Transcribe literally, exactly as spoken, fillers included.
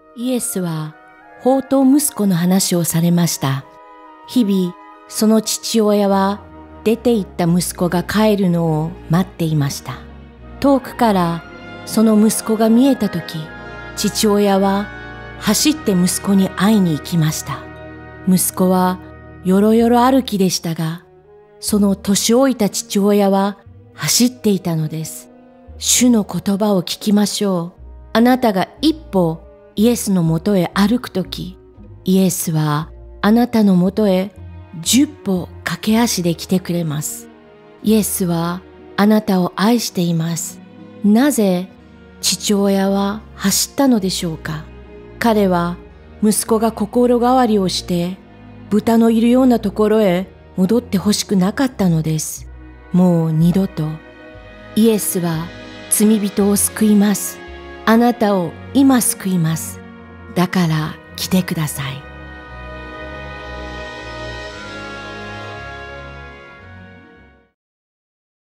イエスは放蕩息子の話をされました。日々、その父親は出て行った息子が帰るのを待っていました。遠くからその息子が見えたとき、父親は走って息子に会いに行きました。息子はよろよろ歩きでしたが、その年老いた父親は走っていたのです。主の言葉を聞きましょう。あなたが一歩イエスのもとへ歩くとき、イエスはあなたのもとへ十歩駆け足で来てくれます。イエスはあなたを愛しています。なぜ父親は走ったのでしょうか。彼は息子が心変わりをして豚のいるようなところへ戻ってほしくなかったのです。もう二度と。イエスは罪人を救います。あなたを今救います。だから来てください。